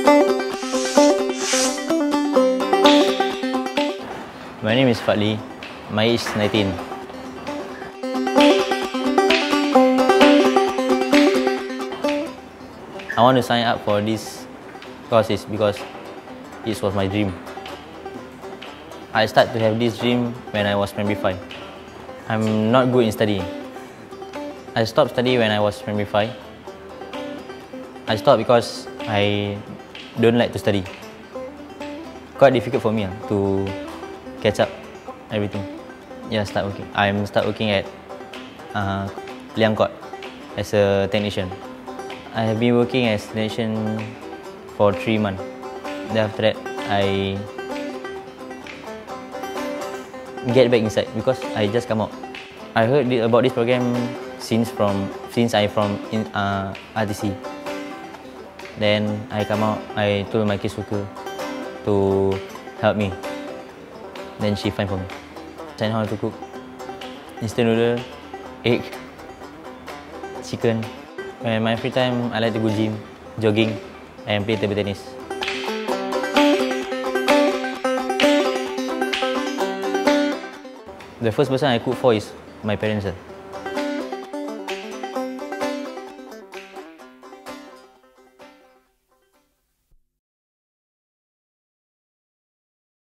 My name is Fadli. My age is 19. I want to sign up for this course because it was my dream. I started to have this dream when I was primary 5. I'm not good in studying. I stopped studying when I was primary 5. I stopped because I don't like to study. Quite difficult for me to catch up everything. Yeah, start working. Start working at Liang Court as a technician. I have been working as technician for 3 months. Then after that, I get back inside because I just come out. I heard about this program since I from RTC. Then I come out. I told my caseworker to help me. Then she find for me. I know how to cook instant noodle, egg, chicken. When my free time, I like to go gym, jogging, and play table tennis. The first person I cook for is my parents.